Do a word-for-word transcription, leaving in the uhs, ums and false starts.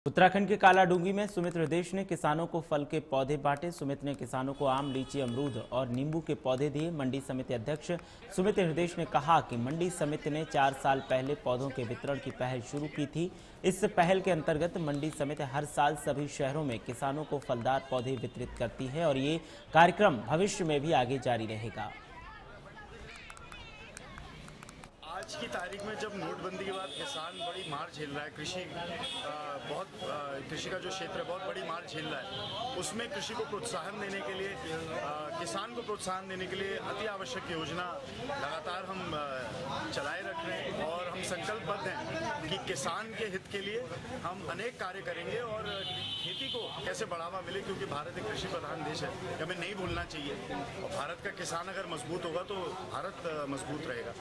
उत्तराखंड के कालाडूंगी में सुमित हृदेश ने किसानों को फल के पौधे बांटे। सुमित ने किसानों को आम, लीची, अमरूद और नींबू के पौधे दिए। मंडी समिति अध्यक्ष सुमित हृदेश ने कहा कि मंडी समिति ने चार साल पहले पौधों के वितरण की पहल शुरू की थी। इस पहल के अंतर्गत मंडी समिति हर साल सभी शहरों में किसानों को फलदार पौधे वितरित करती है और ये कार्यक्रम भविष्य में भी आगे जारी रहेगा। आज की तारीख में जब नोटबंदी के बाद किसान बड़ी मार झेल रहा है, कृषि बहुत कृषि का जो क्षेत्र है बहुत बड़ी मार झेल रहा है, उसमें कृषि को प्रोत्साहन देने के लिए आ, किसान को प्रोत्साहन देने के लिए अति आवश्यक योजना लगातार हम आ, चलाए रख रहे हैं और हम संकल्पबद्ध हैं कि किसान के हित के लिए हम अनेक कार्य करेंगे और खेती को कैसे बढ़ावा मिले, क्योंकि भारत एक कृषि प्रधान देश है, हमें नहीं भूलना चाहिए। और भारत का किसान अगर मजबूत होगा तो भारत मजबूत रहेगा।